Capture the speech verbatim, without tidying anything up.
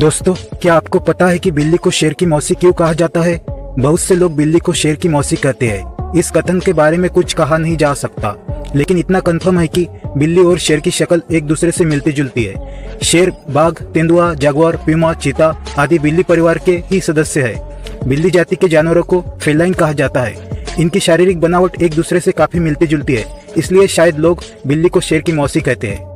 दोस्तों, क्या आपको पता है कि बिल्ली को शेर की मौसी क्यों कहा जाता है? बहुत से लोग बिल्ली को शेर की मौसी कहते हैं। इस कथन के बारे में कुछ कहा नहीं जा सकता, लेकिन इतना कंफर्म है कि बिल्ली और शेर की शक्ल एक दूसरे से मिलती जुलती है। शेर बाघ, तेंदुआ, जागुआर, प्यूमा, चीता आदि बिल्ली परिवार के ही सदस्य है। बिल्ली जाति के जानवरों को फेलाइन कहा जाता है। इनकी शारीरिक बनावट एक दूसरे से काफी मिलती जुलती है, इसलिए शायद लोग बिल्ली को शेर की मौसी कहते हैं।